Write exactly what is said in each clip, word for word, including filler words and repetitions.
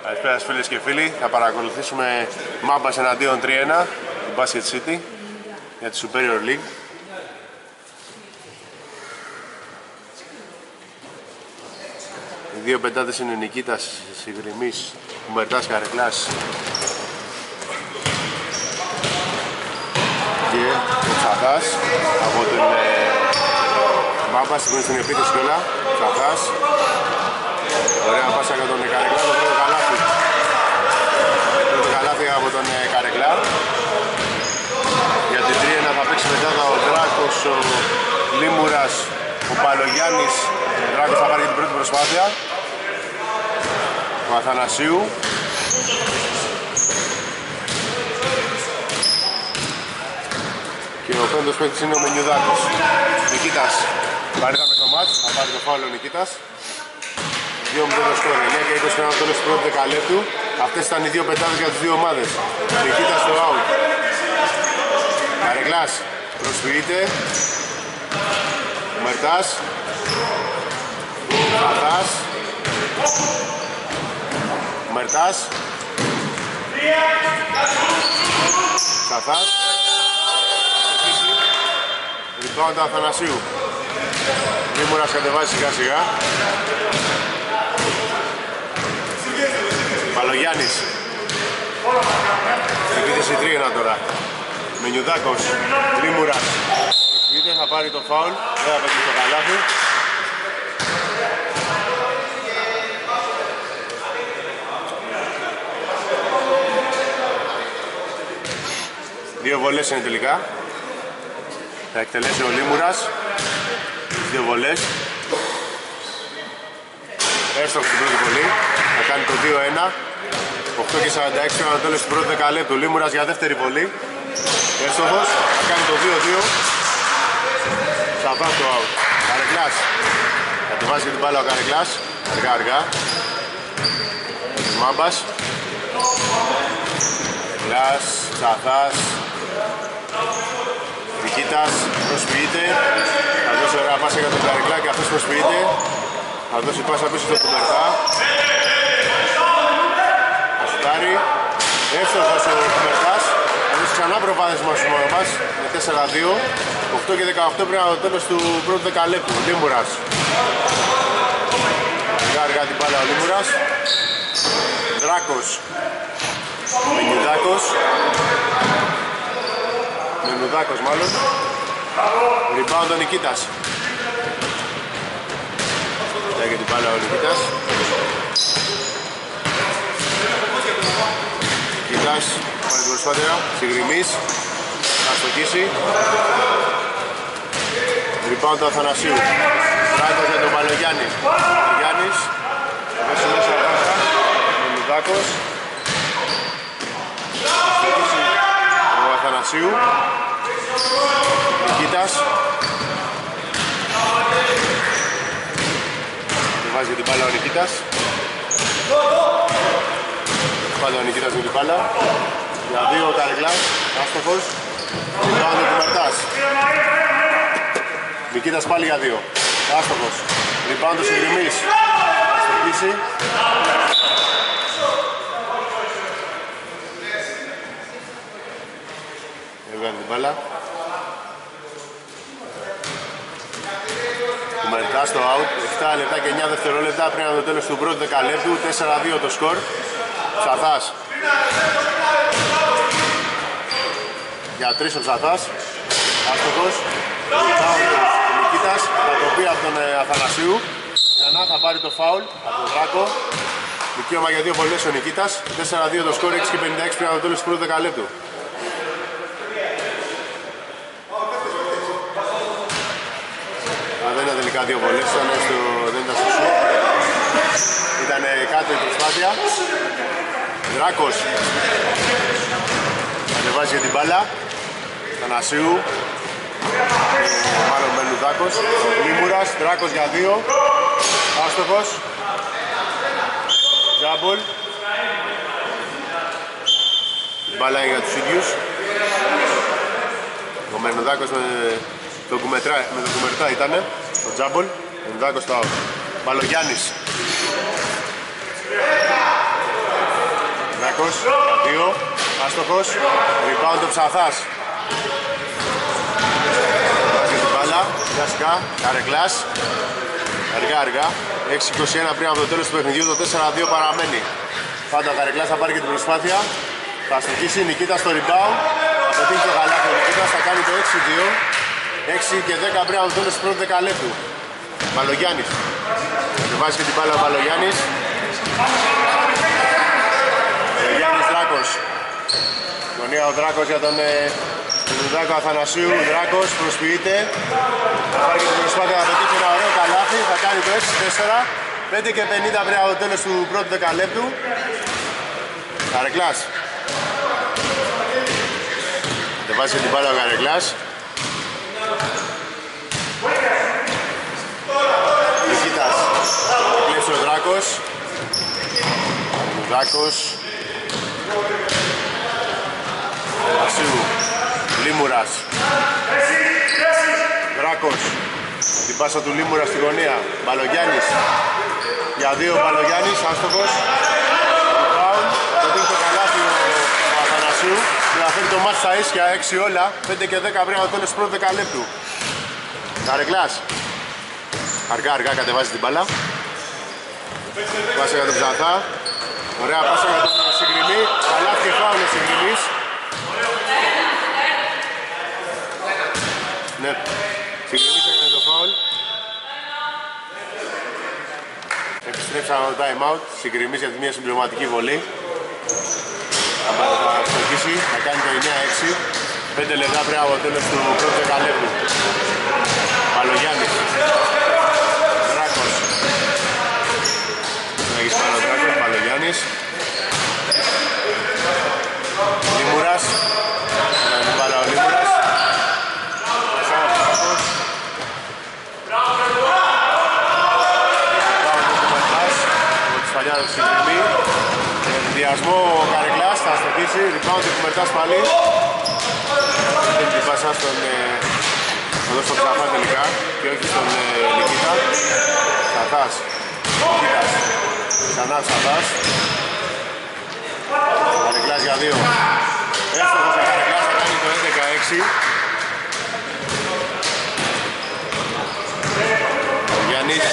Καλησπέρα σας φίλες και φίλοι, θα παρακολουθήσουμε Μάμπας εναντίον τρία ένα του Basket City για τη Superior League. Οι δύο πεντάδες είναι ο Νικήτας Σιγρημής, ο Μερτάς Καρεκλάς και ο Ψαθάς από την Μάμπα στην επίθεση κιόλα. Ψαθάς, ωραία πάσα για τον Καρεκλά, το πρώτο καλάθι. Το πρώτο καλάθι από τον Καρεκλά. Για την τρία ένα θα παίξει μετά ο Δράκος, ο Λίμουρας, ο Παλογιάννης. Ο Δράκος θα πάρει την πρώτη προσπάθεια. Ο Αθανασίου. Και ο πέμπτος παίκτης είναι ο Μενιουδάκος. Νικήτας πάρει τα στο μάτς, θα πάρει το φάουλο ο Νικήτας. δύο μηδέν το σκόρ, εννιά και είκοσι ένα το τέλος του πρώτου δεκαλέπτου. Αυτές ήταν οι δύο πεντάδες για τις δύο ομάδες. Νικήτας στο out. Καρεκλάς προσποιείται. Μερτάς. Πατάς. Μερτάς. Σαθάς. Rebound του Αθανασίου. Λίμουρας κατεβάζει σιγά σιγά. Παλογιάννης. Επίθεση τρία ένα τώρα. Μενιουδάκος. Λίμουρας. Είτε θα πάρει το φάουλ. Δεν θα παίξει το καλάθι. Δύο βολές είναι τελικά. Θα εκτελέσει ο Λίμουρας. Δύο βολές. Έστοχος στην πρώτη βολή. Θα κάνει το δύο ένα. οκτώ και σαράντα έξι το τέλος του πρώτου δεκαλέπτου. Λίμουρας για δεύτερη βολή. Έστοχος. Θα κάνει το δύο δύο. Σαββάς το out. Καρεκλάς. Κατεβάζει την μπάλα ο Καρεκλάς. Αργά αργά. Μάμπας. Καρεκλάς. Σαββάς. Νικήτας προσποιείται. Θα δώσει ωραία πάσα για τον Καρεκλά και αυτός προσποιείται. Θα δώσει πάσα πίσω στο Κουμερτά. Θα σουτάρει. Εύστοχος ο Κουμερτάς. Θα δώσει ξανά προβάδισμα στους μόνο μας με τέσσερα δύο. οκτώ και δεκαοκτώ πριν από το τέλος του πρώτου δεκαλέπτου. Λίμουρας. Αργά αργά την μπάλα ο Λίμουρας. Δράκος. Μενιουδάκος. Μενιουδάκος μάλλον. Rebound ο Νικήτας. Κοιτάει την μπάλα ο Νικήτας. Νικήτας, πάρει την προσπάθεια. Σιγρημής. Θα στοχίσει. Rebound του Αθανασίου. Δράκος για τον Παλογιάννη. Γιάννης. Θα δώσει μέσα πάσα. Μενιουδάκος. Θα στοχίσει ο Αθανασίου. Νικήτας. Βάζει την μπάλα ο Νικήτας. Πάντα ο Νικήτας με την μπάλα. Για δύο ο Καρεκλάς. Άστοχος. Rebound ο Κουμερτάς. Νικήτας πάλι για δύο. Άστοχος. Rebound ο Σιγρημής. Θα στοχίσει. Έβγαλε την μπάλα. Κουμερτάς στο out. επτά λεπτά και εννιά δευτερόλεπτα πριν από το τέλος του πρώτου δεκαλέπτου. τέσσερα δύο το σκορ. Ψαθάς. Για τρεις ο Ψαθάς. Άστοχος. Ο Νικήτας. Θα το πει από τον Αθανασίου. Ξανά θα πάρει το φάουλ από τον Δράκο. Δικαίωμα για δύο βολές ο Νικήτας. τέσσερα δύο το σκορ. έξι και πενήντα έξι πριν από το τέλος του πρώτου δεκαλέπτου. Δεν ήταν τελικά δύο βολές, ήταν στο, δεν ήταν στο σουτ. Ήταν κάτω η προσπάθεια. Δράκος. Ανεβάζει για την μπάλα. Θανασίου. Ε, μάλλον Μενιουδάκος. Λίμουρας. Δράκος για δύο. Άστοχος. Τζάμπολ. Μπάλα για τους ίδιους. Ο Μενιουδάκος με... Το κουμετρά, με τον Κουμερτά ήτανε, το Τζάμπολ, ο Ντάκος στο out. Παλογιάννης. Δράκος, δύο, άστοχος, rebound το Ψαθάς. Βάζει την μπάλα, σιγά Καρεκλάς, αργά αργά, έξι είκοσι ένα πριν από το τέλος του παιχνιδιού, το τέσσερα δύο παραμένει. Πάντα ο Καρεκλάς θα πάρει και την προσπάθεια, θα αστοχίσει, Νικήτας στο rebound, θα πετύχει το γαλάτι, ο Νικήτας θα κάνει το έξι δύο, έξι και δέκα πριν από το τέλος του πρώτου δεκαλέπτου. Μπαλογιάννης, θα βάζει και την μπάλα ο Μπαλογιάννης. Γιάννης Δράκος, γωνία ο Δράκος για τον τον Δράκο Αθανασίου, Δράκος προσποιείται, θα πάρει και την προσπάθεια να πετύχει ένα ωραίο καλάθι, θα κάνει το έξι τέσσερα, πέντε και πενήντα πριν από το τέλος του πρώτου δεκαλέπτου. Καρεκλάς, θα βάζει την μπάλα ο Καρεκλάς. Νικήτας, θα κλέψει ο Δράκος, ο Δράκος, Ασίου, Λίμουρας, Δράκος, την πάσα του Λίμουρα στη γωνία, Μπαλογιάννης, για δύο Μπαλογιάννης, άστοχος, Πάουν, το δίνει το καλάθι ο Αθανασίου και να φέρει το μάτς στα ίσια, έξι όλα, πέντε και δέκα πριν από το τέλος του πρώτου δεκαλέπτου. Καρεκλάς, αργά αργά κατεβάζει την μπάλα, πάσα για τον Ψαθά, ωραία πάσα για τον Συγκριμί, καλάθι και φάουλ ο Συγκριμής. Ναι, Συγκριμής έκανε το φάουλ. Επιστρέψαμε το time out, Συγκριμής για μια συμπληρωματική βολή. Θα στοχίσει, θα κάνει το εννιά έξι, πέντε λεπτά πριν από το τέλος του πρώτου δεκαλέπτου. Μπαλογιάννης, Δράκος, θα έχεις πάνω ο Δράκος, Μπαλογιάννης, Λίμουρας, θα κάνει πάρα ο Λίμουρας, Σάρα Δράκος, πάμε το κουμερτάς, από τη σφαλιά του Συγκριμή, ενδιασμό ο Καρεκλάς, θα αστοχίσει, rebound του κουμερτάς πάλι, δεν την πάσα στον θα δώσει τον Ψαθά τελικά και όχι στον ε, Νικήτα. Ψαθάς, Νικήτας, ξανά Ψαθάς. Καρεκλάς για δύο. Έστοχος ο Καρεκλάς θα κάνει το έντεκα έξι. Ο Γιάννης.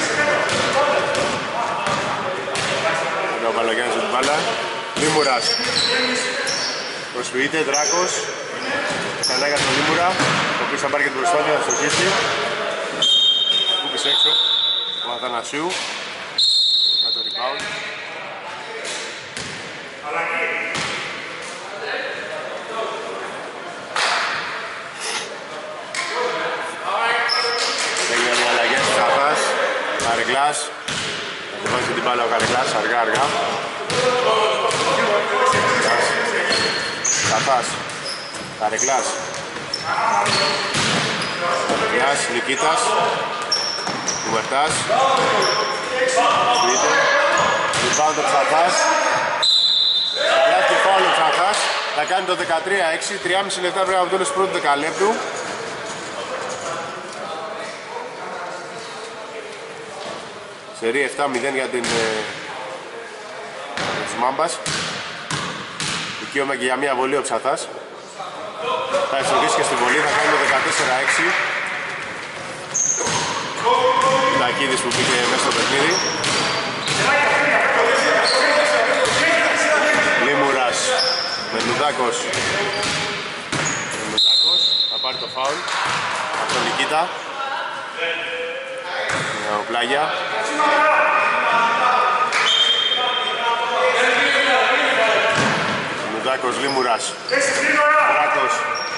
Ο Παλογιάννης με την μπάλα. Λίμουρας. Προσποιείται, Δράκος. Ξανά για τον Λίμουρα, ο οποίος θα πάρει και την προσπάθεια να στοχίσει. Κούπησε έξω ο Αθανασίου για το rebound. Έγιναν οι αλλαγές της Αθάς. Καρεκλάς, θα βάζει την μπάλα ο Καρεκλάς αργά αργά. Αθάς. Καρεκλάς, Καρεκλάς, Νικήτας, Κουμερτάς, Σπίτε, rebound το Ψαθάς, καλάθι και φάουλ ο Ψαθάς, θα κάνει το δεκατρία έξι, τρία και μισό λεπτά πριν από το τέλος του πρώτου δεκαλέπτου. Σερί επτά μηδέν για την της Μάμπας. Δικαίωμα και για μια βολή ο Ψαθάς. Θα ευστοχίσει και στη βολή, θα κάνει το δεκατέσσερα έξι. Τακίδης που πήγε μέσα στο παιχνίδι. Λίμουρας, Μενουδάκος. Μενουδάκος, θα πάρει το φάουλ από τον Νικήτα. Ο Πλάγια. Μενουδάκος, Λίμουρας. Δράκος.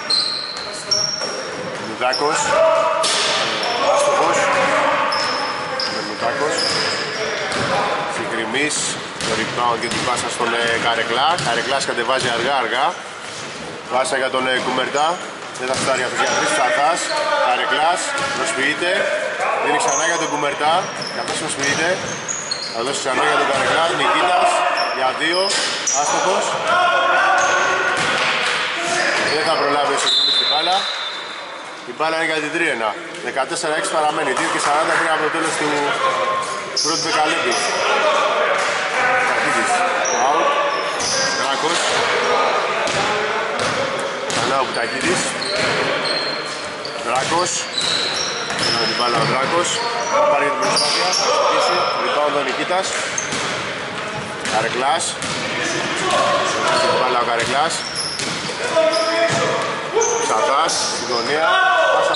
Μενουδάκος. Άστοχος. Μενουδάκος. Συγκριμής. Το rebound και την πάσα στον Καρεκλά. Καρεκλάς κατεβάζει αργά αργά. Πάσα για τον Κουμερτά. Δεν θα φτάρει αυτός για τρεις. Ψαθάς. Καρεκλάς. Προσποιείται. Δίνει ξανά για τον Κουμερτά. Καθώς προσποιείται. Θα δώσει ξανά για τον Καρεκλά. Νικήτας. Για δύο. Άστοχος. Δεν θα προλάβει ο Συγκριμής την μπάλα. Η μπάλα είναι για την τρίενα. δεκατέσσερα έξι παραμένει. δύο και σαράντα πριν από το τέλος του πρώτου δεκαλέπτου. Κακίδης. Out. Κουτακίδης. Δράκος. Να την μπάλα ο Δράκος. Θα πάρει την προσπάθεια, θα στοχίσει. Rebound ο Νικήτας. Καρεκλάς. Θα την μπάλα ο Καρεκλάς. Ξαθάς, στην γωνία. Πάσα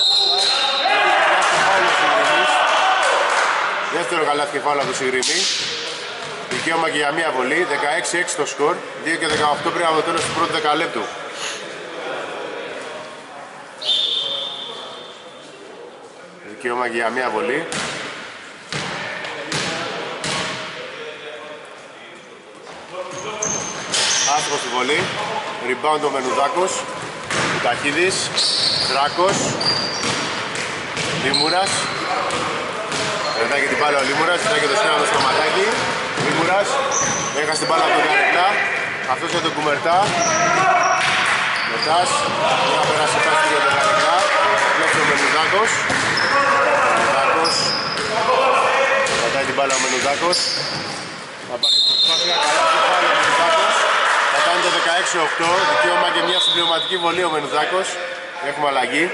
δεύτερο καλάθι και φάουλ από το Σιγρήμι. Δικαίωμα και για μία βολή, δεκαέξι έξι το σκορ, δύο και δεκαοκτώ πριν από το τέλος του πρώτου δεκαλέπτου. Δικαίωμα και για μία βολή. Άστοχος στη βολή, rebound ο Μενουδάκος, Κουταχίδης, Δράκος, Λίμουρας. Μετά και την μπάλα ο Λίμουρας, μετά και το σκένατο στο ματάκι. Λίμουρας, έχασε την μπάλα από τον Καρεκλά. Αυτός για τον Κουμερτά. Μετάς, να περάσει πάση για τον Καρεκλά. Βλέπει ο Μενουδάκος. Μενουδάκος. Πατάει την μπάλα ο Μενουδάκος. Θα πάρει την προσπάθεια, καλά και πάλι ο Μενουδάκος. Θα κάνει το δεκαέξι οκτώ, δικαίωμα και μια συμπληρωματική βολή ο Μενουδάκος. Έχουμε αλλαγή.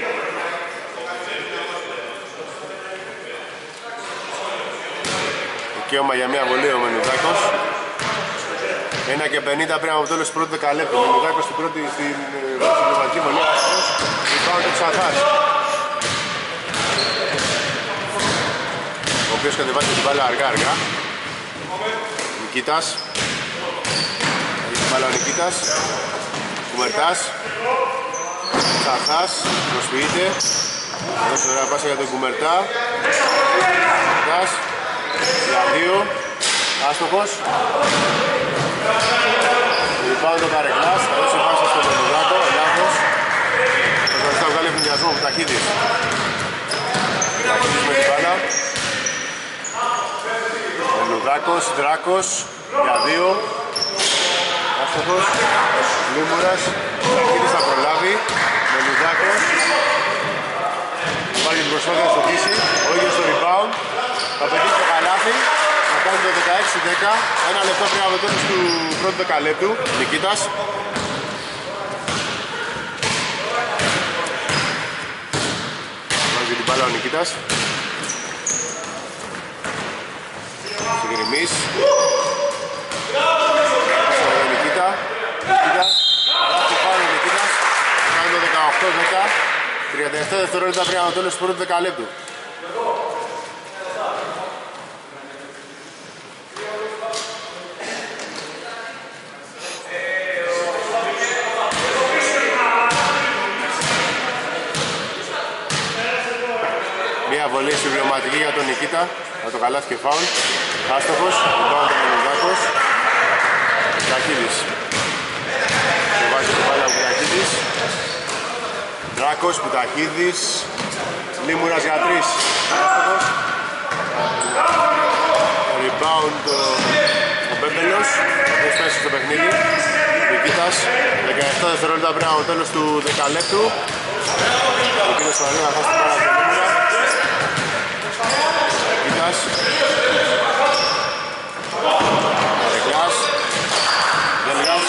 Δικαίωμα για μια βολή ο Μενουδάκος. ένα και πενήντα πριν από το τέλος του πρώτου δεκαλέπτου. Ο Μενουδάκος στην πρώτη στην συμπληρωματική βολή. Rebound του Ξαθάς, ο οποίος κατεβάζει την μπάλα αργά αργά. Νικήτας. Έχει την μπάλα ο Νικήτας. Κουμερτάς. Ξαθάς. Προσποιείται. Θα δώσει ωραία πάσα για τον Κουμερτά. Κουμερτάς. Για δύο. Άστοχος. Rebound το Καρεκλάς. Θα δώσει πάσα στον Μενουδάκο. Ελάχος. Προσπαθείς να βγάλει ευνηδιασμό από Ταχίδης. Ταχίδης με την μπάλα. Μενουδάκος, Δράκος. Για δύο. Άστοχος. Λίμουρας. Ταχίδης θα προλάβει. Μενουδάκος. Βάλει την προσπάθεια να στοχίσει. Ο ίδιος στο rebound. Θα πετύχει το καλάθι. Θα κάνει το δεκαέξι δέκα. Ένα λεπτό πριν από το τέλος του πρώτου δεκαλέπτου. Νικήτας. Βάζει την μπάλα ο Νικήτας. Συγκριμής. Ο Νικήτα. Νικήτας. Καλάθι πάλι ο Νικήτας. Κάνει το δεκαοκτώ δέκα. τριάντα επτά δευτερόλεπτα πριν από το τέλος του πρώτου δεκαλέπτου. Μία βολή συμπληρωματική για τον Νικήτα, με το καλάθι και φάουλ. Άστοχος, λοιπόν τον Μενουδάκος. Ταχίδης. Το βάζει την μπάλα ο Κουτακίδης. Δράκος, Κουτακίδης. Λίμουρας για τρεις. Άστοχος. Rebound ο Μπέμπελος. Έχει φτάσει στο παιχνίδι. Νικήτας. δεκαεπτά δευτερόλεπτα πριν από το τέλος του δεκαλέπτου. Νικήτας στο αλλού να χάσει την μπάλα από τον Λίμουρα. Νικήτας. Καρεκλάς. Δέλγας.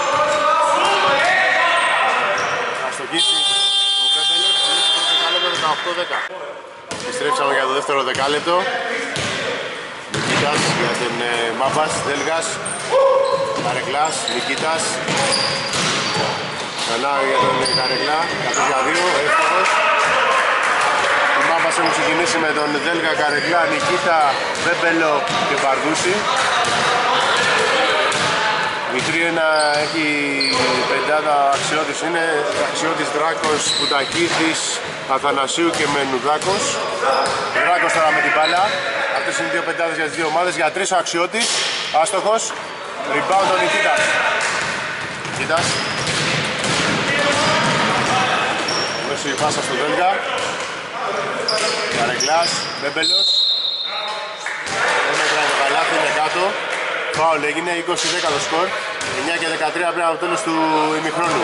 Θα στοχίσει ο Μπέμπελος. Θα λύσει το δεκάλεπτο δεκαοκτώ δέκα. Επιστρέψαμε για το δεύτερο δεκάλεπτο. Νικήτας για τον ε, Μάπας. Δέλγας. Καρεκλάς. Νικήτας. Ξανά για τον Καρεκλά. Κατ' για δύο. Εύκολος. Οι Μάπας έχουν ξεκινήσει με τον Δέλγα, Καρεκλά, Νικήτα, Μπέμπελο και Μπαρδούση. Μικρή ένα έχει πεντάδα Αξιώτης, είναι Αξιώτης, Δράκος, Κουτακίδης, Αθανασίου και Μενουδάκος. Δράκος τώρα με την μπάλα. Αυτές είναι δύο πεντάδες για τις δύο ομάδες. Για τρεις ο Αξιώτης, άστοχος. Rebound ο Νικήτας. Νικήτας. Δώσει η φάσα στο Δέλγα. Καρεκλάς, Μπέμπελος. Δεν μετράει το καλάθι, είναι κάτω. Φάουλ έγινε, είκοσι δέκα το σκορ. εννιά και δεκατρία πριν από το τέλος του ημιχρόνου.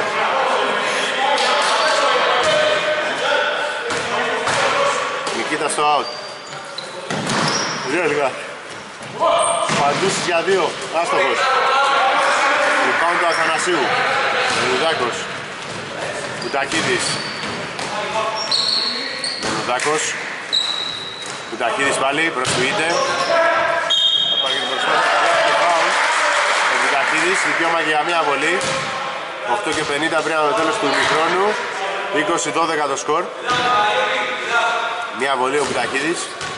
Νικήτα στο out. Δύο λίγα. Παντούσης για δύο, άστοχος. Rebound του Αθανασίου. Μενουδάκος. Κουτακίδης. Μενουδάκος. Κουτακίδης πάλι, προστουείται. Θα πάρει την προσπάθεια και πάω. Ο Κουτακίδης, δικαίωμα για μία βολή. οκτώ και πενήντα πριν από το τέλος του ημιχρόνου. είκοσι δώδεκα το σκορ. Μία βολή ο Κουτακίδης.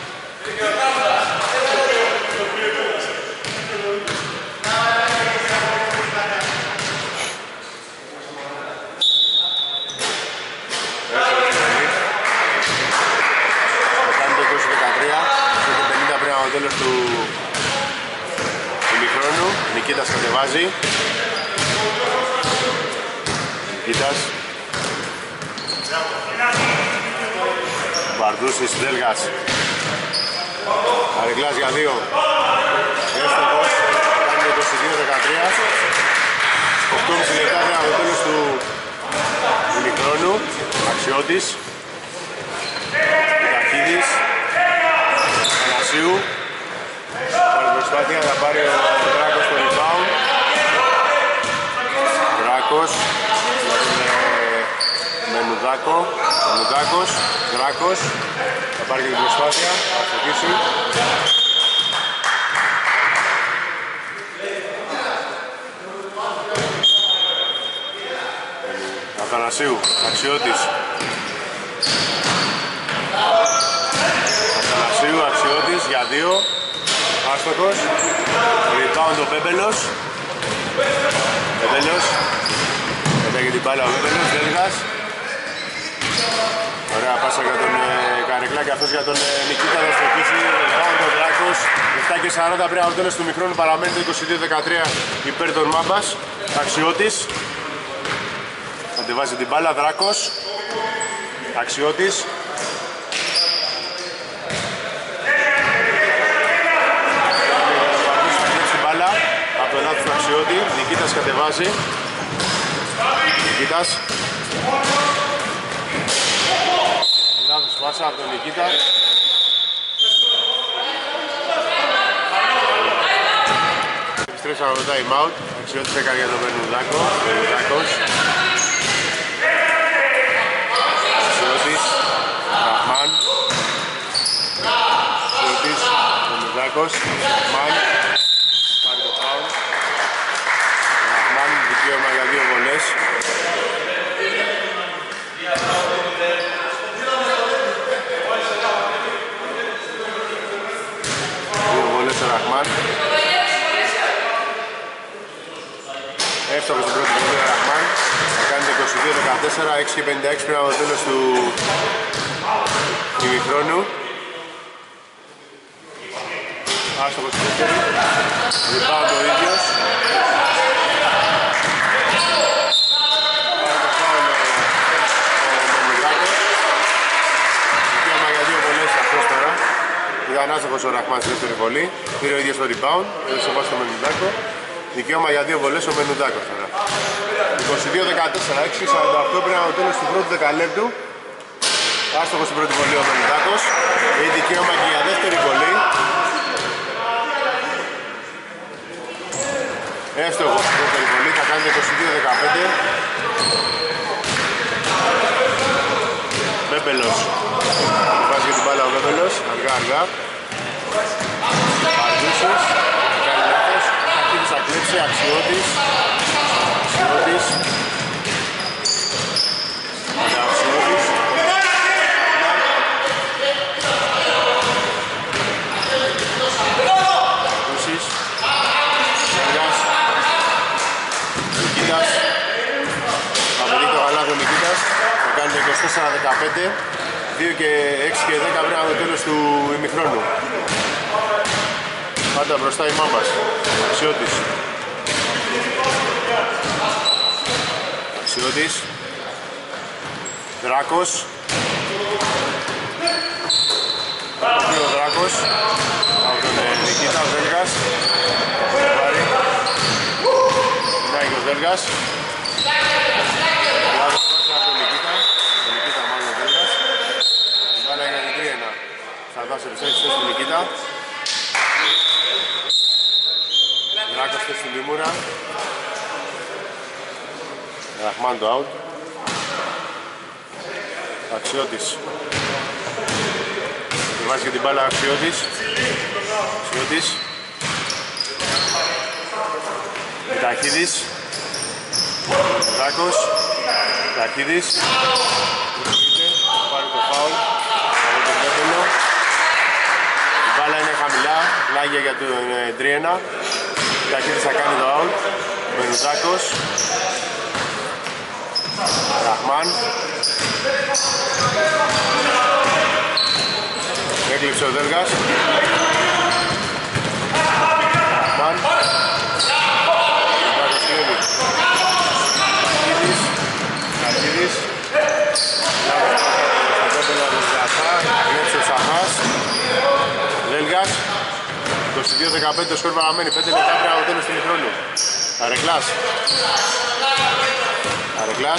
Το τέλος του ημιχρόνου. Νικήτας κατεβάζει. Νικήτας. Μπαρδούσης, Δέλγας. Αριγκλάς για δύο. Έστοχος. Κάνει είκοσι δύο δεκατρία. οκτώ και μισή λεπτά πριν από το τέλος του ημιχρόνου. Αξιώτης. Κουτακίδης. Ανασίου. Προσπάθεια θα πάρει ο Δράκος στο rebound. Δράκος με Μενουδάκο. Μενουδάκος, Δράκος. Θα πάρει και την προσπάθεια, θα αρχίσει. Αθανασίου, Αξιώτης. Αθανασίου, Αξιώτης για δύο. Άστοχος, rebound ο Πέμπελος. Πέμπελος. Πέταγε την μπάλα ο Πέμπελος, Δέλγας. Ωραία πάσα για τον ε, Καρεκλά και αυτός για τον ε, Νικήτα θα στοχίσει. Rebound ο Δράκος. επτά και σαράντα πριν από το τέλος του μικρόνου παραμένει το είκοσι δύο δεκατρία υπέρ των Μάμπας. Αξιώτης. Αντεβάζει την μπάλα, Δράκος. Αξιώτης. Από το λάθος του Αξιώτη, Νικήτας κατεβάζει. Νικήτας. Λάθος πάσα από τον Νικήτα. Επιστρέψαμε από το time out. Αξιώτης έκανε για τον Μενουδάκο. Μενουδάκος. Αξιώτης. Ραχμάν. Αξιώτης. Μενουδάκος. Ραχμάν. Δικαίωμα για δύο βολές. Δύο βολές ο Ραχμάν. Εύστοχος στην πρώτη βολή ο Ραχμάν. Θα κάνει το είκοσι δύο δεκατέσσερα, έξι και πενήντα έξι πριν από το τέλος του ημιχρόνου. Άστοχος στην δεύτερη. Rebound ο ίδιος. Ήταν άστοχος ο Ραχμάν στη δεύτερη βολή. Πήρε ο ίδιος το rebound. Έδωσε πάσα στο Μενουδάκο. Δικαίωμα για δύο βολές ο Μενουδάκος τώρα. είκοσι δύο δεκατέσσερα, έξι σαράντα οκτώ πριν από το τέλος του πρώτου δεκαλέπτου. Άστοχος στην πρώτη βολή ο Μενουδάκος. Έχει δικαίωμα και για δεύτερη βολή. Εύστοχος στην δεύτερη βολή. Θα κάνει το είκοσι δύο δεκαπέντε. Μπέμπελος. Βάζει και την μπάλα ο Μπέμπελος. Αργά αργά. Παρδούσης. Κάνει λάθος. Αρχίδης θα κλέψει. Αξιώτης. Αξιώτης. Αξιώτης. Παρδούσης. Σέργας. Νικήτας. Θα πετύχει το γαλάδι ο Νικήτας. Θα κάνει το είκοσι τέσσερα δεκαπέντε. δύο και έξι και δέκα πριν από το τέλος του ημιχρόνου. Πάντα μπροστά η Μάμπας. Αξιώτης. Αξιώτης. Δράκος. Ο Δράκος. Από τον Νικήτα, ο Δέλγας. Πάρει. Μιλάει και ο Δέλγας. Λάθος πάσα από τον Νικήτα. Ο Νικήτα μάλλον ο Δέλγας. Η μπάλα είναι μικρή ένα. Θα δώσει επιστρέψη στον Νικήτα. Δράκος και στην Λίμουρα. Ραχμάν το out. Αξιώτης. Βάζει και την μπάλα Αξιώτης. Αξιώτης. Ταχίδης. Ζάκος. Ταχίδης. Πάρει το φάουλ από τον Πέπελο. Η μπάλα είναι χαμηλά. Πλάγια για τον Ντριένα. Ταχίδης θα κάνει το out. Μενουζάκος. Ραχμάν. Έκλειψε ο Δέλγας. Ραχμάν. Ταχίδης. Ταχίδης. Έκλειψε ο Σαχάς. Δέλγας. είκοσι δύο δεκαπέντε το σκορ παραμένει. πέντε λεπτά πριν από το τέλος του ημιχρόνου. Αρεκλάς. Αρεκλάς.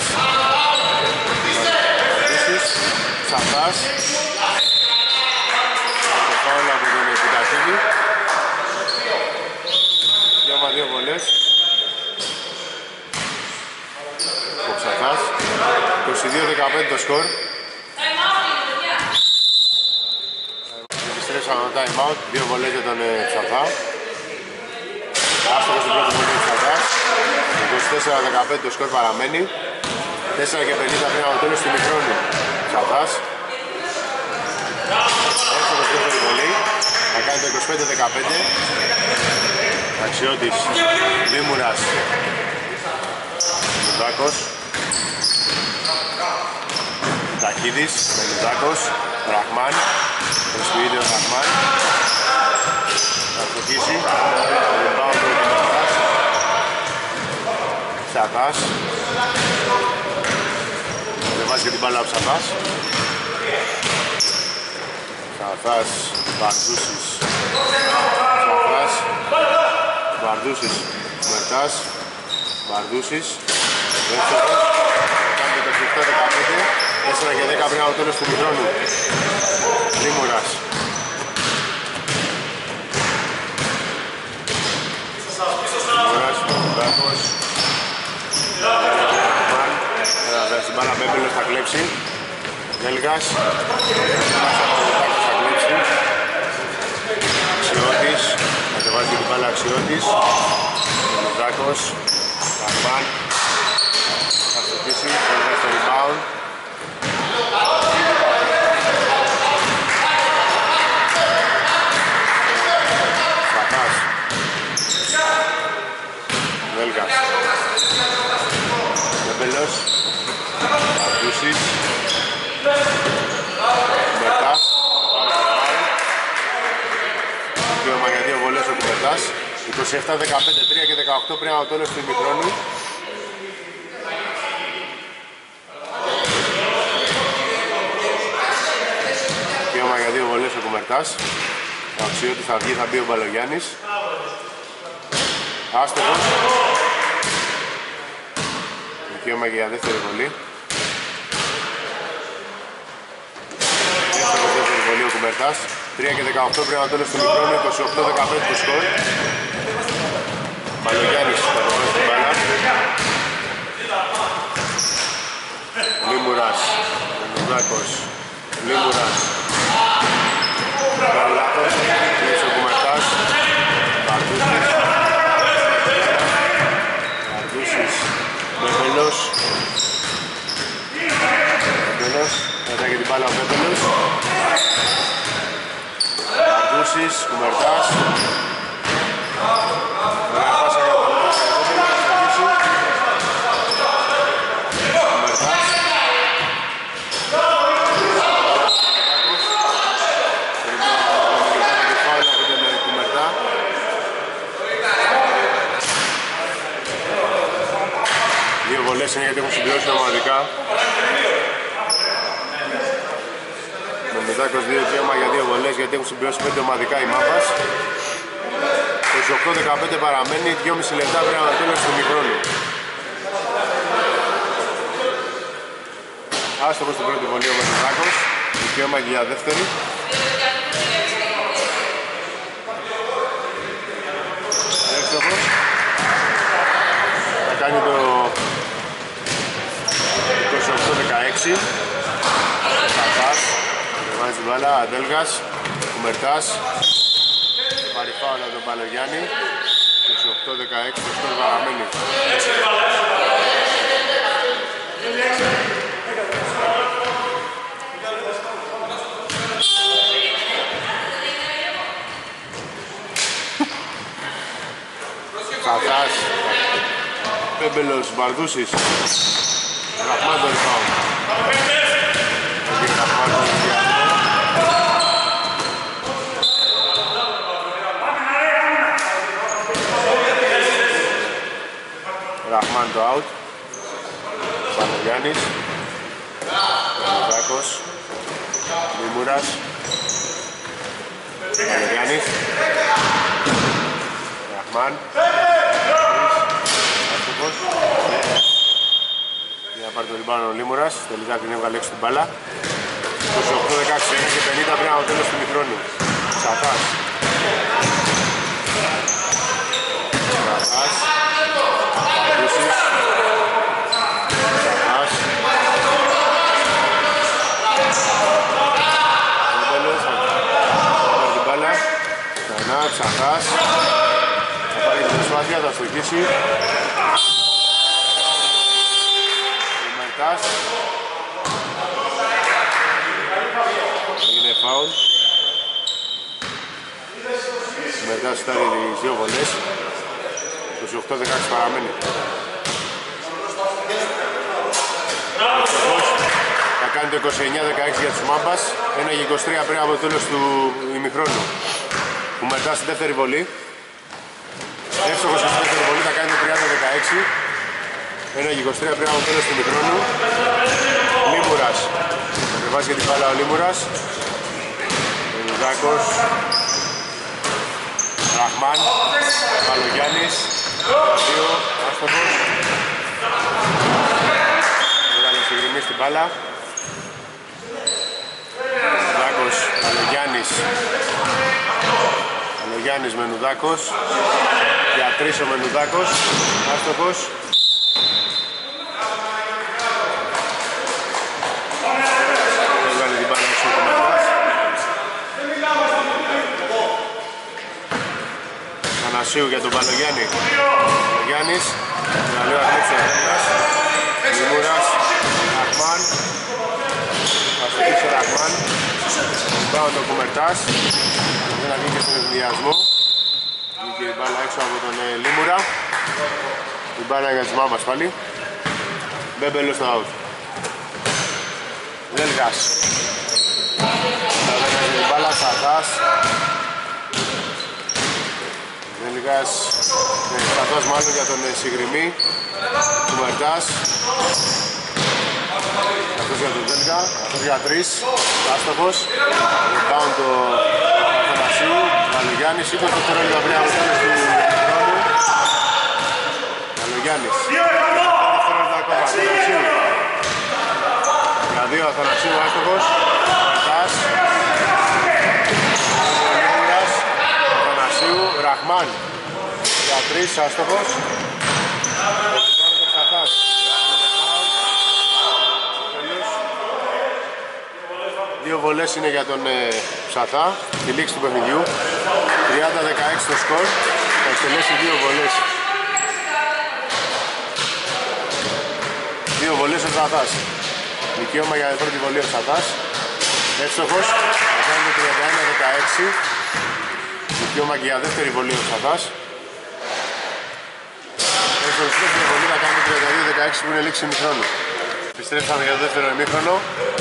Αρδούσης. Σαχάς. Το φάουλ από τον Επιταχίδη. Διάμα δύο βολές. Ο Ψαθάς. είκοσι δύο δεκαπέντε το σκορ. Επιστρέψαμε το time out. Δύο βολές για τον Ψαθά. Άστοχος στην πρώτη βολή του Ψαθάς. είκοσι τέσσερα δεκαπέντε το σκορ παραμένει. τέσσερα και πενήντα πριν από το τέλος του ημιχρόνου. Ψαθάς. Άστοχος στην πρώτη βολή. Θα κάνει το είκοσι πέντε δεκαπέντε. Αξιώτης. Δήμουρας. Μενουζάκος. Ταχίδης. Μενουζάκος. Ραχμάν. Προσποιείται ο Ραχμάν. Θα αρχοκίσει. Rebound του Ψαθάς. Ψαθάς. Δεν βάζει και την μπάλα ο Ψαθάς. Ψαθάς. Βαρδούσης. Ψαθάς. Βαρδούσης. Μερτάς. Βαρδούσης. Δεύτερος. Κάνει το είκοσι επτά δεκαπέντε. τέσσερα και δέκα πριν από το τέλος του ημιχρόνου. Λίμουρας. Λίμουρας, Μενουζάκος. Στην μπάλα Μπέμπελος θα κλέψει. Δέλγας. Θα κλέψει. Αξιώτης. Κατεβάζει την μπάλα Αξιώτης. Μενουζάκος. Ραχμάν. Θα στοχίσει. Δέλγας στο rebound. Σαχάς. Δέλγας. Μπέμπελος. Αρδούσης. Κουμπερτάς. Δικαίωμα για δύο βολές ο Κουμπερτάς. είκοσι επτά δεκαπέντε, τρία και δεκαοκτώ πριν από το τέλος του ημιχρόνου. Δικαίωμα για δύο βολές ο Κουμπερτάς. Ο Αξιώτης θα βγει, θα μπει ο Μπαλογιάννης. Άστοχος. Δικαίωμα και για δεύτερη βολή. Δεύτερη δεύτερη βολή ο Κουμπερτάς. τρία και δεκαοκτώ πριν από το τέλος του ημιχρόνου, είκοσι οκτώ δεκαπέντε το σκορ. Μπαλογιάννης θα βάζει την μπάλα. Λίμουρας. Μενουζάκος. Λίμουρας. Καρλάκος. Κλείσε ο Κουμπερτάς. Βαρδούσης. Βαρδούσης. Μπέμπελος. Μπέμπελος. Μετά και την μπάλα ο Μπέμπελος. Βαρδούσης. Κουμπερτάς. Ωραία πάσα για τον Μπέμπελο. Κουμπερτάς. Δύο βολές είναι γιατί έχουν συμπληρώσει ομαδικά. Μενουζάκος δύο δικαίωμα για δύο βολές γιατί έχουν συμπληρώσει πέντε ομαδικά η Μάπας. είκοσι οκτώ δεκαπέντε παραμένει, δυόμισι λεπτά πριν από το τέλος του ημιχρόνου. Άστοχος στην πρώτη βολή ο Μενουζάκος, δικαίωμα και για δεύτερη. Εύστοχος. Θα κάνει το είκοσι οκτώ δεκαέξι. την μπάλα, Αντέλγας, Κουμερτάς. Πάρει φάουλ από τον Παλογιάννη. είκοσι οκτώ δεκαέξι, το σκορ παραμένει. Σαθάς, Πέμπελος, Μπαρδούσης. Ραχμάν το rebound. Έγινε Ραχμάν το rebound. Ραχμάν το out. Πανογιάννης. Πανογιάκος. Μιμούρας. Πανογιάννης. Ραχμάν. Άστοχος. Για να πάρει το ριμπάουν ο Λίμουρας. Τελικά την έβγαλε έξω την μπάλα. είκοσι οκτώ δεκαέξι και πενήντα πριν από το τέλος του μικρόνου. Σαφάς. Σαφάς. Παντούσης. Σαφάς. Βέμπελος. Θα πάρει την μπάλα. Ξανά, Σαφάς. Θα πάρει την προσπάθεια, θα στοχίσει. Κουμερτάς. Έγινε φάουλ. Κουμερτάς φτάρει τις δύο βολές. είκοσι οκτώ δεκαέξι παραμένει. Θα κάνει το είκοσι εννιά δεκαέξι για τους Μάμπας. ένα και είκοσι τρία πριν από το τέλος του ημιχρόνου. Κουμερτάς στη δεύτερη βολή. Εύστοχος στη δεύτερη βολή θα κάνει το τριάντα δεκαέξι. ένα και είκοσι τρία πριν από το τέλος του ημιχρόνου. Λίμουρας. Θα κρεβάσει για την μπάλα ο Λίμουρας. Ο Λουζάκος. Ραχμάν. Παλογιάννης. Δύο. Άστοχος. Έβαλε συγκριμή στην μπάλα. Νουδάκος. Παλογιάννης. Παλογιάννης με Νουδάκος. Για τρεις ο Μενουδάκος. Άστοχος. Έβαλε την μπάλα έξω ο Κουμερτάς. Θανασίου για τον Παλογιάννη. Παλογιάννης. Μεγαλείο αγνέψει ο Ρέγκας. Λιμούρας. Ραχμάν. Θα στοχίσει ο Ραχμάν. Πάω τον Κουμερτάς. Δεν αγγίγει στον ενδιασμό. Βγήκε η μπάλα έξω από τον ε, Λίμουρα. Η μπάλα για τις Μάμπας πάλι. Μπέμπελος στο out. Δέλγας. Η μπάλα Σαθάς. Δέλγας. Σαθάς μάλλον για τον ε, Συγκριμή. Κουμερτάς. Αυτός για τον Δέλγα. Αυτός για τρεις. Άστοχος. Rebound το Αθανασίου. Παλογιάννης. είκοσι δευτερόλεπτα πριν από το τέλος του χρόνου. Παλογιάννης. Δευτερόλεπτα ακόμα. Αθανασίου. Για δύο Αθανασίου άστοχος. Κουμερτάς. Λίμουρας. Αθανασίου. Ραχμάν. Για τρεις άστοχος. Δύο βολές είναι για τον ε, Ψαθά, τη λήξη του παιχνιδιού. τριάντα δεκαέξι το σκορ, θα εκτελέσει δύο βολές. Δύο βολές ο Ψαθάς. Δικαίωμα για την πρώτη βολή ο Ψαθάς. Εύστοχος, θα κάνει το τριάντα ένα δεκαέξι. Δικαίωμα και για δεύτερη βολή ο Ψαθάς. Εύστοχος στη δεύτερη βολή θα κάνει το τριάντα δύο δεκαέξι που είναι λήξη ημιχρόνου. Επιστρέψαμε για το δεύτερο ημίχρονο.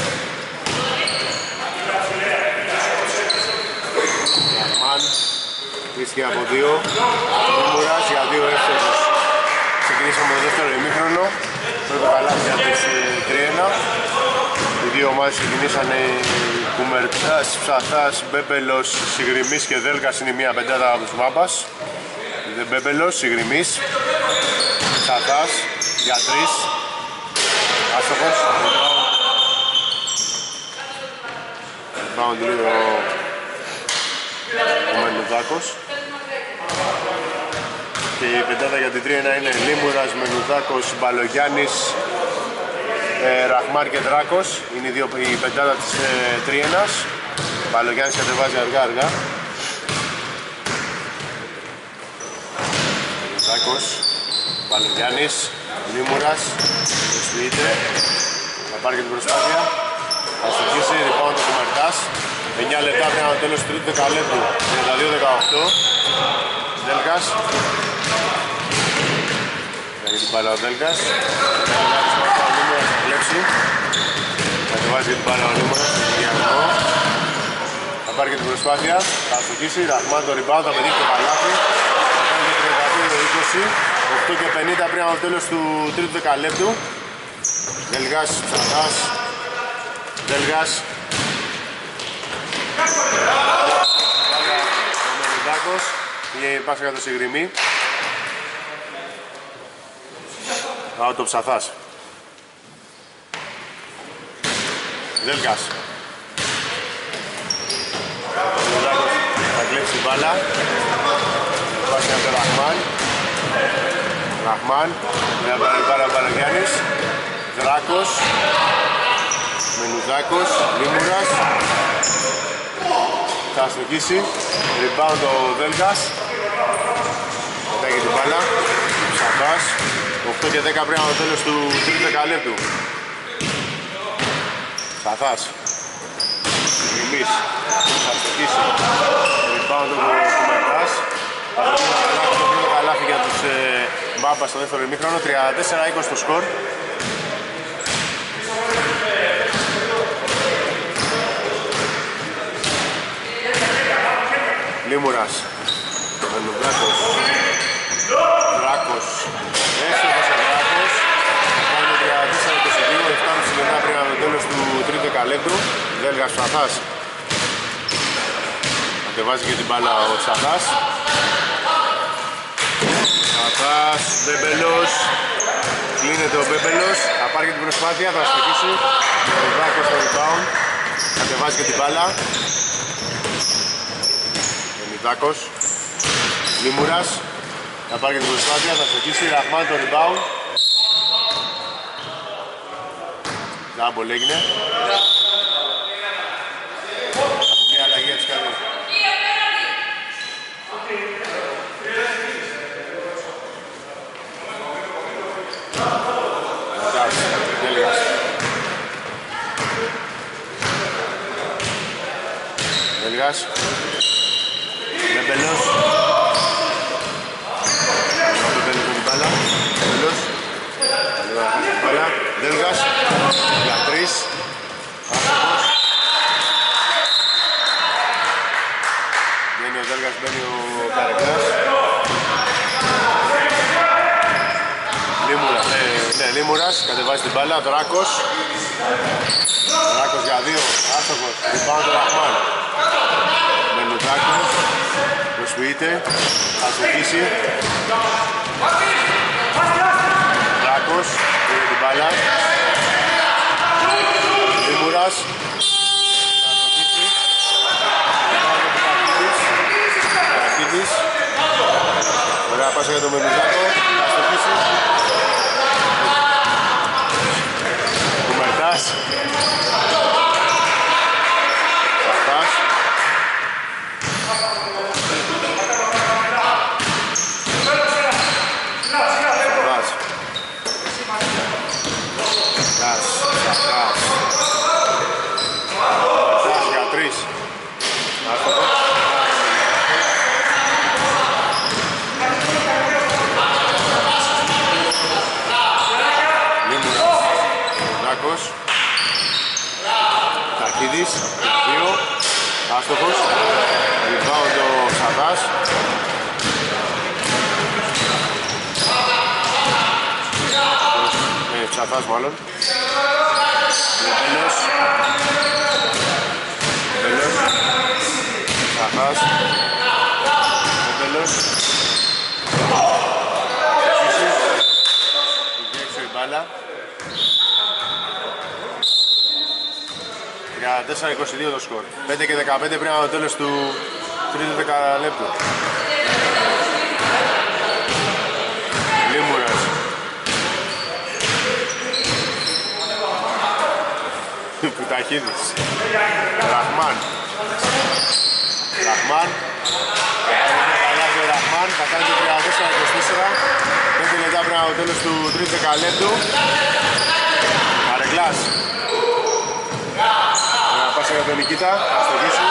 Βρίσκει από δύο. Λίμουρας για δύο εύστοχος. Ξεκινήσαμε το δεύτερο ημίχρονο. Πρώτο καλάθι για τις τρία ένα. Οι δύο ομάδες ξεκινήσανε Κουμερτάς, Ψαθάς, Μπέμπελος, Συγκριμής και Δέλγας είναι η μία πεντάδα από τους Μάμπας. Μπέμπελος, Συγκριμής, Ψαθάς για τρεις. Άστοχος. Rebound λίγο ο Μενουδάκος. Και η πεντάδα για την τρία ένα είναι Λίμουρας, Μενουδάκος, Μπαλογιάννης, ε, Ραχμάν και Δράκος, είναι οι, δύο, η πεντάδα της ε, Τριένας. Μπαλογιάννης κατεβάζει αργά αργά. Δράκος, Μπαλογιάννης, Λίμουρας, Σουίτε, θα πάρει και την προσπάθεια. Θα στοιχίσει, rebound το Κουμερτάς. εννιά λεπτά πριν από το τέλος του τρίτου δεκαλέπτου, τριάντα δύο δεκαοκτώ. Δέλγας. Έχει την μπάλα ο Δέλγας. Ο Λίμουρας θα κλέψει. Κατεβάζει την μπάλα ο Λίμουρας στον Κυριακό. Θα πάρει και την προσπάθεια. Θα στοιχίσει, Ραχμάν το rebound, θα πετύχει το καλάθι. Θα κάνει και τριάντα δύο είκοσι. οκτώ και πενήντα πριν από το τέλος του τρίτου δεκαλέπτου. Δέλγας, Ψαθάς. Δέλγας. Ο Μενιδάκος. Πήγε πάσα για το Σιγριμί. Άρα το Ψαθάς. Δέλγας. Ο Μενιδάκος θα κλέψει την μπάλα. Πάσα για το Ραχμάν. Ραχμάν. Μια μπάλα ο Μπαλογιάννης. Δράκος. Μενουδάκος, Λίμουρας. Θα αστοχίσει. Rebound ο Δέλγας. Πετάγει την μπάλα. Ψαθάς. οκτώ και δέκα πριν από το τέλος του τρίτου δεκαλέπτου. Ψαθάς. Γριμής. Θα αστοχίσει. Rebound ο Κουμερτάς. Θα αστοχίσει το πρώτο καλάθι για τους ε, Μπάμπα στο δεύτερο ημίχρονο. τριάντα τέσσερα είκοσι το σκορ. Λίμουρας, Μενουδάκος, Δράκος, έστοχος ο Δράκος. Κάνει το τριάντα τέσσερα είκοσι δύο, επτά και μισή λεπτά πριν από το τέλος του τρίτου δεκαλέπτου. Δέλγας, Ψαθάς. Κατεβάζει και την μπάλα ο Ψαθάς. Ψαθάς, Μπέμπελος. Κλείνεται ο Μπέμπελος, θα πάρει και την προσπάθεια, θα αστοχίσει. Ο Δράκος στο rebound. Κατεβάζει και την μπάλα. Δάκος, Λίμουρας, θα πάρει και την προσπάθεια, θα στοχίσει, Ραχμάν το rebound. Ζάμπολ έγινε. Από μια αλλαγή έτσι κάνει. Εντάξει, Δέλγας. Δέλγας. Μπέμπελος. Μπέμπελος με την μπάλα. Μπέμπελος. Την μπάλα. Δέλγας. Για τρεις. Άστοχος. Βγαίνει ο Δέλγας, μπαίνει ο Καρεκλάς. Λίμουρας. Ε, ναι, Λίμουρας. Κατεβάζει την μπάλα. Δράκος. Δράκος για δύο. Άστοχος. Rebound ο Ραχμάν. Μενουδάκος, προσποιείται, θα στοχίσει. Δράκος, πήρε την μπάλα. Λίμουρας, θα στοχίσει. Καρακίδης. Ωραία πάσα για τον Μενουδάκο, θα στοχίσει. Κουμερτάς. Ψαθάς. Τακίδης, δύο, άστοχος, rebound ο Ψαθάς. Ε, Ψαθάς μάλλον. Μπέλος. Μπέλος. Ψαθάς. Μπέλος. Πήγε έξω η μπάλα. τριάντα τέσσερα είκοσι δύο το σκορ. πέντε και δεκαπέντε πριν από το τέλος του τρίτου δεκαλέπτου. Λίμουρας. Ταχίδης. Ραχμάν. Ραχμάν. Ο Ραχμάν θα κάνει το τριάντα τέσσερα είκοσι τέσσερα. πέντε λεπτά πριν από το τέλος του τρίτου δεκαλέπτου. Καρεκλάς. Ένα πάσα για τον Νικήτα. Θα στοχίσει.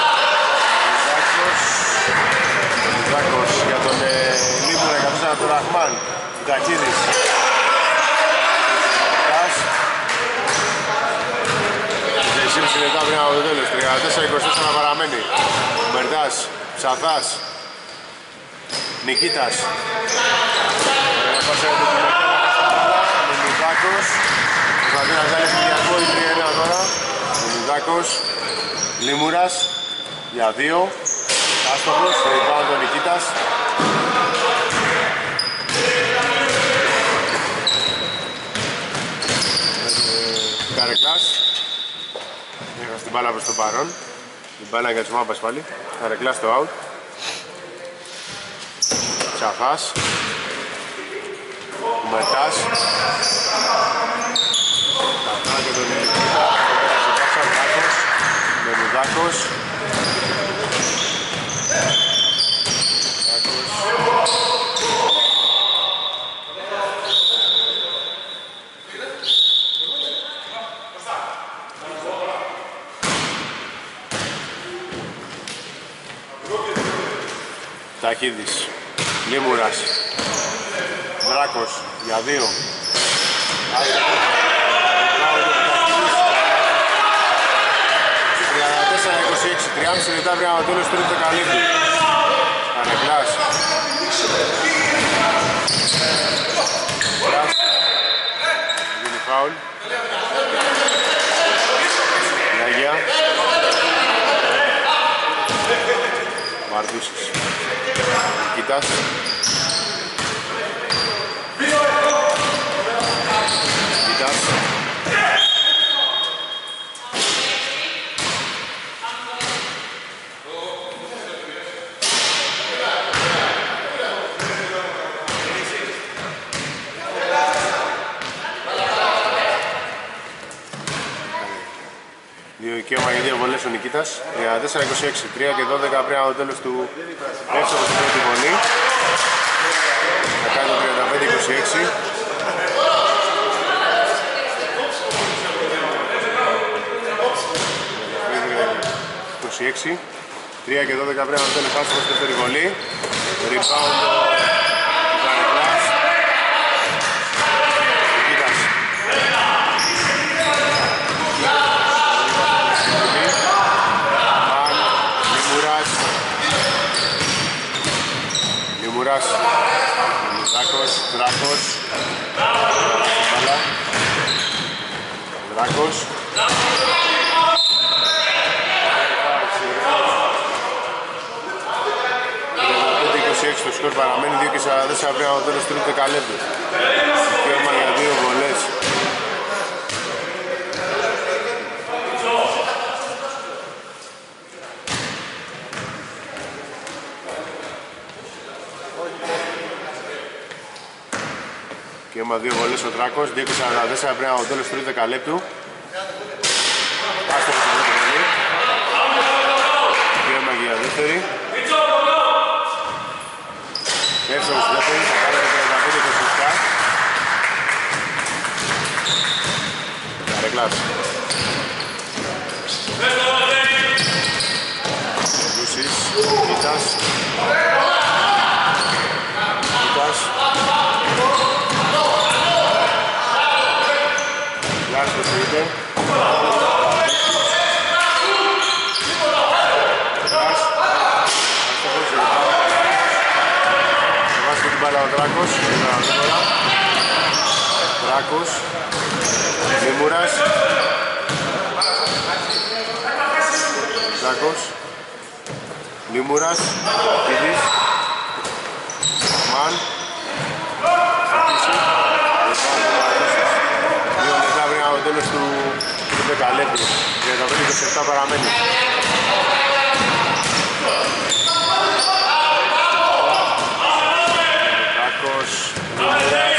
Ο Ζάκος για τον Λίμουρα, καθώς από τον Ραχμάν. Ο Ταχίδης. είκοσι λεπτά πριν από το τέλος. τριάντα τέσσερα είκοσι τέσσερα παραμένει. Μερτάς. Ψαθάς. Νικήτας. Ένα πάσα για τον Μιμιδάκος. Προσπαθεί να βγάλει συνδυασμό η τρία ένα τώρα. Μιμιδάκος. Λίμουρας. Για δύο. Άστοχος. Πάνω τον Νικήτας. Καρεκλάς. Έχασε την μπάλα προς το παρόν. Την μπάλα για τους μάπας πάλι. Καρεκλάς το out. Τσαφάς. Μερτάς. Καπνά και τον Νικήτα. Πέρασε πάσα, Δάκος. Μενουδάκος. Ταχίδης, Λίμουρας, Δράκος, για δύο. τριάντα τέσσερα είκοσι έξι, τριάμισι λεπτά πριν από το τέλος του τρίτου δεκαλέπτου. Καρεκλάς. Γίνει φάουλ. Γιάγια. Μαρδούσης. Νικήτας. Νικήτας. Δύο δικαίωμα για δύο βολές ο Νικήτας. τριάντα τέσσερα είκοσι έξι, τρία και δώδεκα πριν από το τέλος του εύσοδου στην πρώτη βολή. Θα κάνει το τριάντα πέντε είκοσι έξι. είκοσι έξι, τρία και δώδεκα πριν από το τέλος άσχος στην δεύτερη βολή. Rebound του Καρεκλάς. Νικήτας. Λιμουράς, Δράκος, Δράκος, Δράκος. πέντε είκοσι έξι το σκορ παραμένει, δύο και σαράντα τέσσερα πριν από το τέλος του τρίτου δεκαλέπτου. Δικαίωμα για δύο βολές. Δικαίωμα δύο βολές ο Δράκος, δύο και σαράντα τέσσερα πριν από το τέλος του τρίτου δεκαλέπτου. Άστοχος στην πρώτη βολή. Δικαίωμα για δεύτερη. Εύσογος στη δεύτερη, θα κάνει το τριάντα πέντε είκοσι επτά. Καρεκλάς. Λούσης, Νικήτας. Νικήτας. Λάστος είτε. Βάζει την μπάλα ο Δράκος. Δράκος. Λίμουρας. Δράκος. Λίμουρας. Κίδης. Μαν. Δύο λεπτά πριν από το τέλος του δεκαλέπτου. τριάντα πέντε είκοσι επτά παραμένει. Δράκος. Λίμουρας.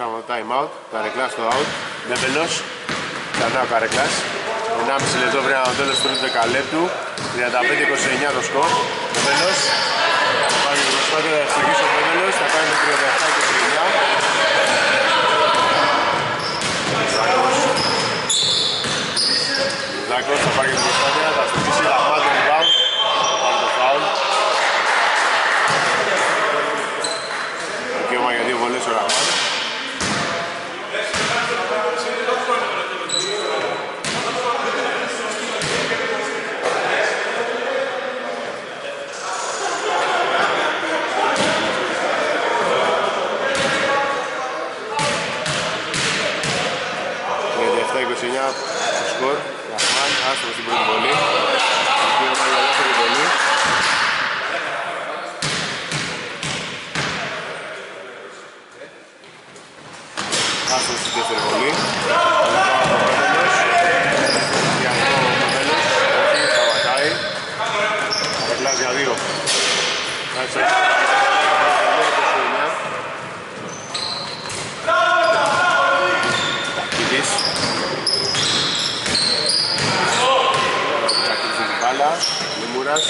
επιστρέψαμε το time out. Καρεκλάς στο out. Ντέμπελος. Ξανά ο Καρεκλάς. ενάμιση λεπτό πριν από το τέλος του τρίτου δεκαλέπτου. τριάντα πέντε είκοσι εννιά το σκορ. Ντέμπελος. Πάει την προσπάθεια να εξηγήσει ο Ντέμπελος. Θα κάνει το τριάντα επτά είκοσι εννιά. Ζάκος θα πάρει την προσπάθεια. Θα στοχίσει Ραχμάν το rebound. Θα πάρει το foul. Δικαίωμα για δύο βολές ο Ραχμάν. είκοσι εννιά το σκορ, Ραχμάν, άστοχος στην πρώτη βολή. Δικαίωμα για δεύτερη βολή. Άστοχος στην δεύτερη βολή. Διανό ο Κοντέλος, όχι, σταματάει. Καρεκλάς για δύο. Κάτσε. Τακίδης. Λιμούρας.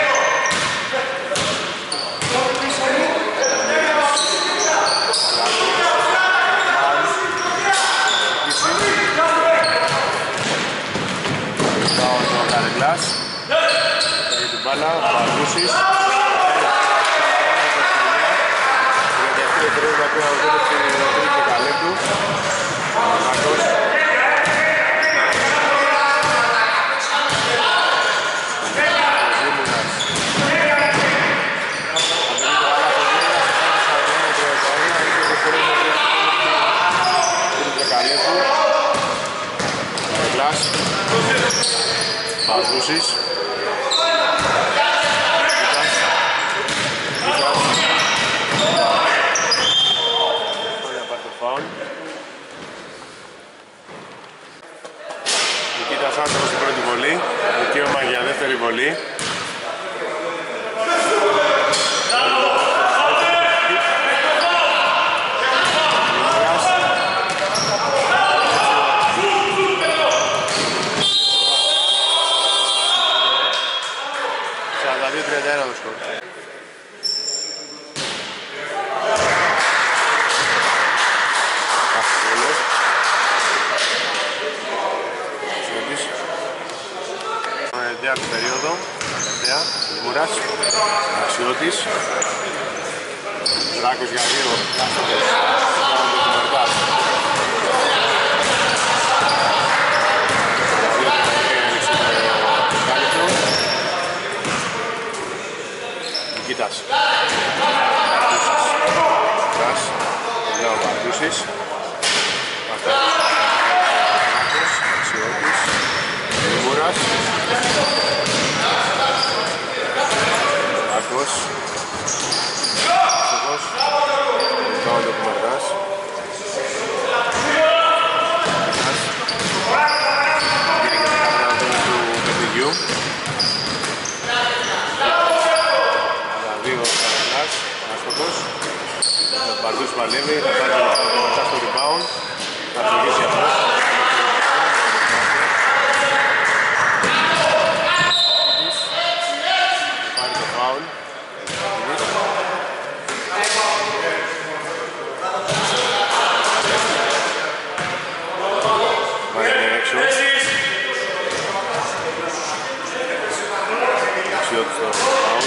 Πάω στον Καρεκλάς. Παίρνει την μπάλα, ο Παγκούσης. τριάντα επτά τρία πέρα από το τέλος του τρίτου δεκαλέπτου. Ο Ζάκος. Παγκούσης. Νικήτας άστοχος στην πρώτη βολή. Δικαίωμα για δεύτερη βολή. τριάντα ένα το σκορ. Δεύτερη περίοδο, τελευταία, Λιμούρας, Αξιώτης. Δράκος για δύο, κάθετες, πάνω το Μερτάς. Νικήτας. Πας. Εδώ ο Παγκούσης. Αξιώτης. Λιμούρας. Άκος. Άσοχος. Πάνω το Κουμαρτάς. Διάγεται κάποια να τέλος του παιχνιδιού. Άστοχος. Ο Μπαρδούς παλεύει, θα πάρει μετά στο rebound. Θα ψηφίσει αυτός. Θα πάρει το foul. Μάγεται έξω. Αξιώτης το foul.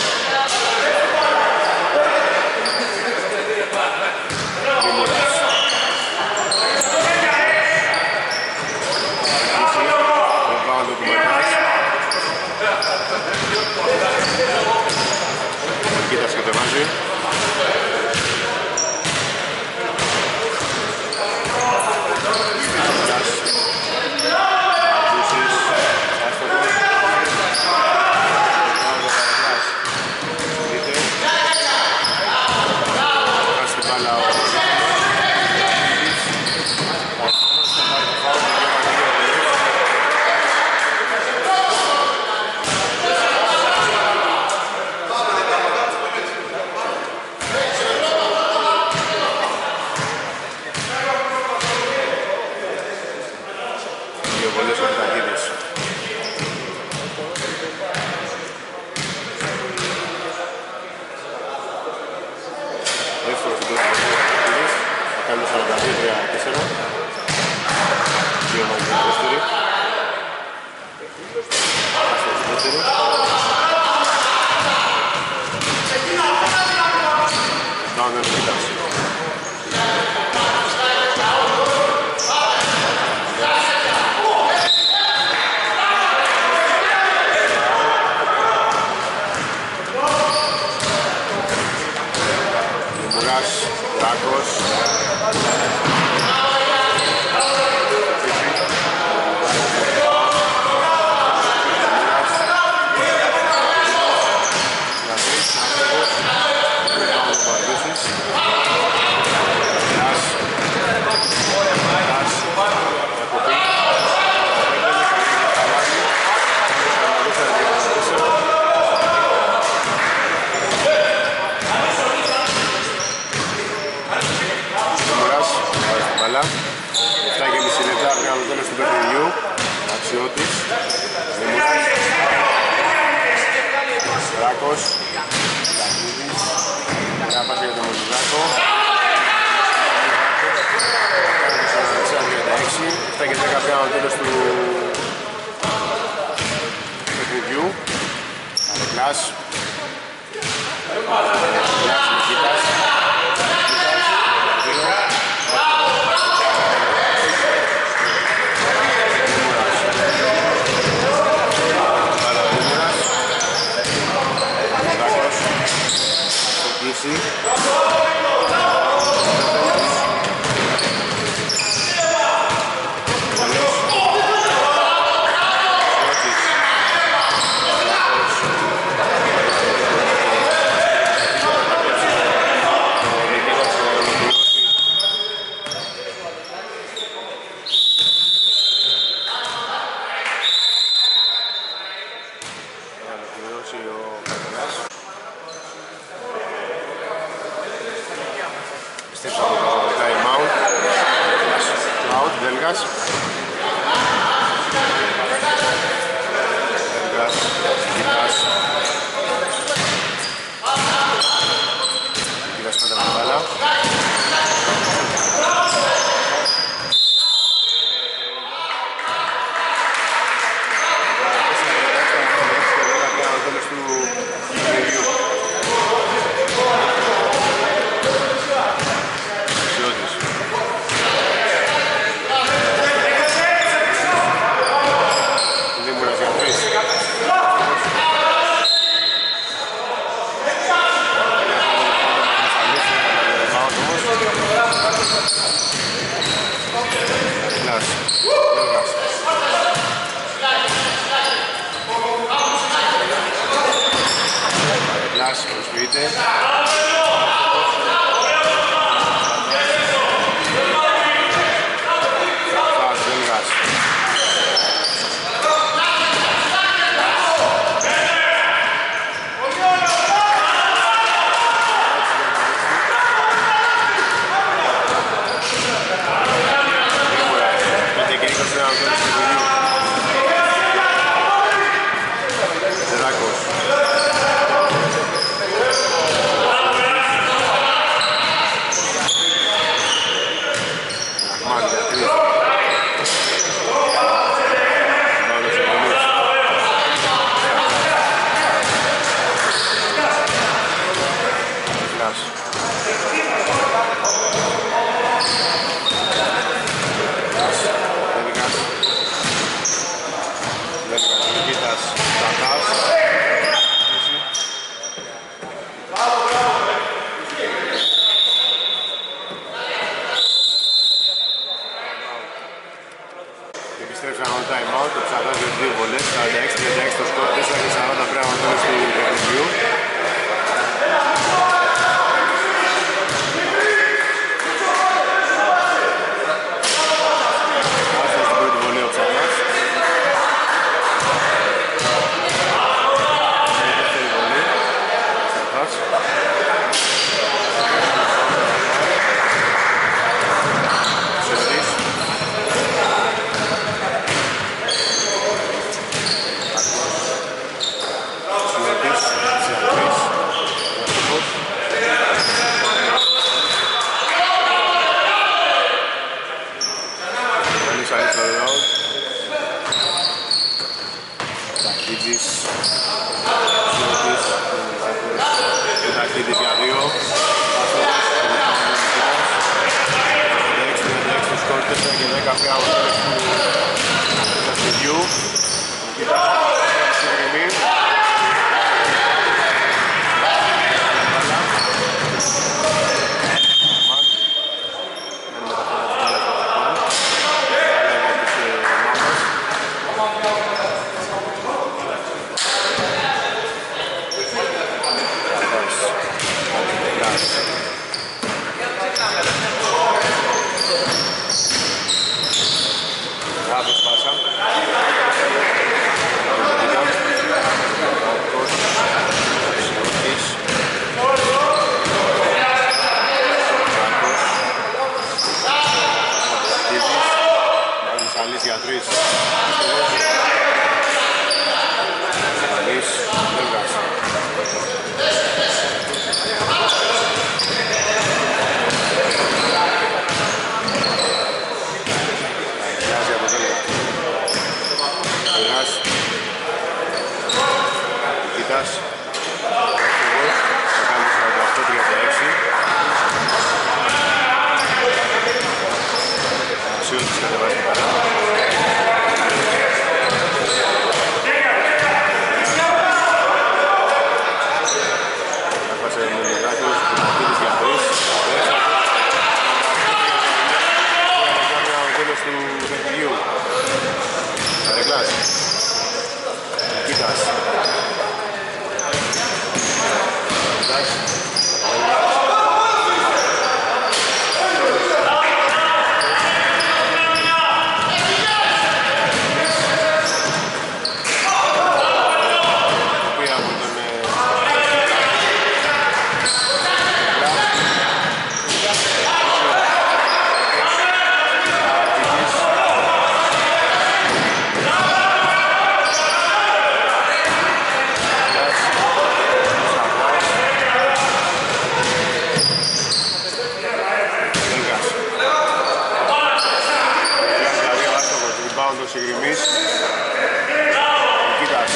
κάνει σαράντα δύο τρία τέσσερα. Δύο μάτια δεύτερη. Δεύτερη. Πάμε με κοιτάς. Δημουράς, Ράκος. εφτά και μισή λεπτά πριν από το τέλος του παιχνιδιού. Αξιώτης. Δημουράς. Ράκος. Λαγίδης. Μια πάση για τον Μολυδάκο. εφτά και δέκα πριν από το τέλος του παιχνιδιού. Αρικλάς. Αρικλάς, Νικήτας. Ράκος. Τίτης για δύο. έξι τριάντα έξι το σκορ, τέσσερα και δέκα πια από το τέλος του παιχνιδιού. Συγκεκριμή. Για τρεις. Σαλής, Δέλγας. Γιάζει από Δέλγα. Δέλγας. Νικήτας. Θα κάνει σαράντα οκτώ τριάντα έξι. Αξιότης κατεβάζει παρά. Του παιχνιδιού. Καρεκλάς. Νικήτας. Νικήτας. Συγκριμής. Νικήτας.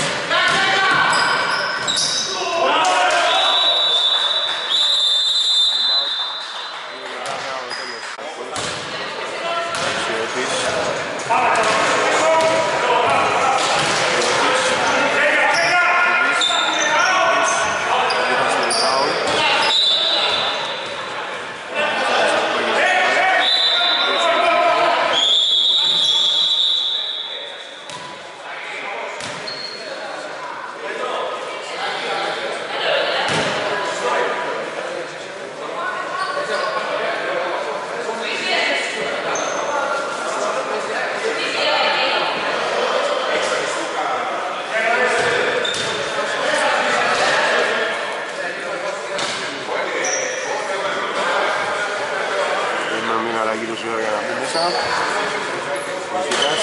Για να μπει μέσα. Νικήτας.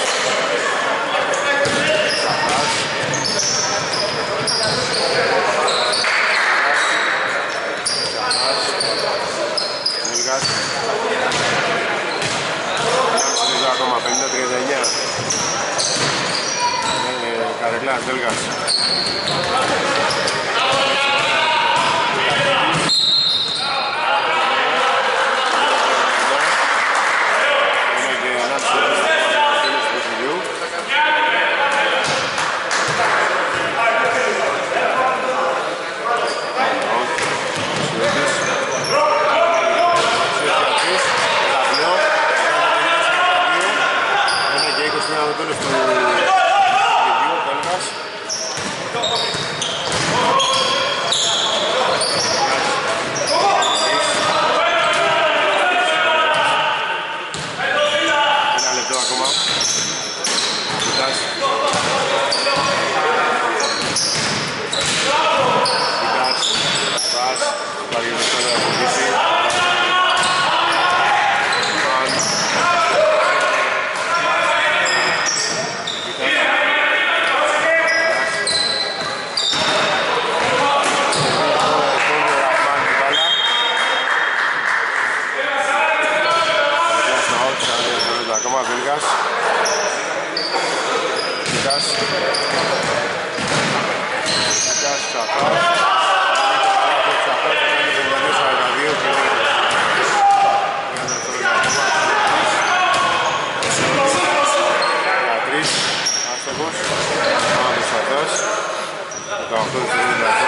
Σαφράς. Σαφράς. Δέλγας. Ένα ακόμα, πενήντα τριάντα εννιά. Καρεκλάς, Δέλγας. Νικήτας. Νικήτας, Σαφάς. οκτώ δευτερόλεπτα.